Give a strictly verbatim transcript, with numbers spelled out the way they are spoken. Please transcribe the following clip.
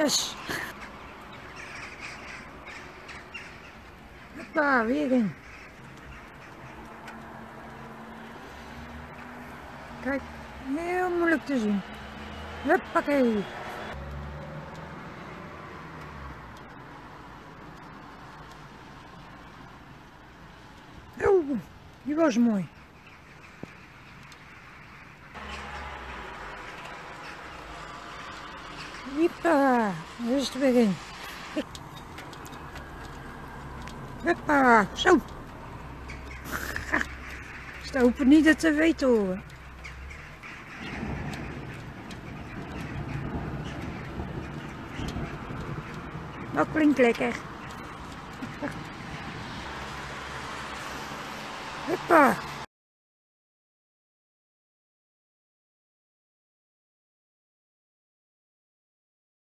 Yes. Hoppa, weer in. Kijk, heel moeilijk te zien. Huppakee. Oh, die was mooi. Hoppa, daar is het weer in. Hoppa, zo. Ze hopen niet de tv te horen. Dat klinkt lekker. Hoppa.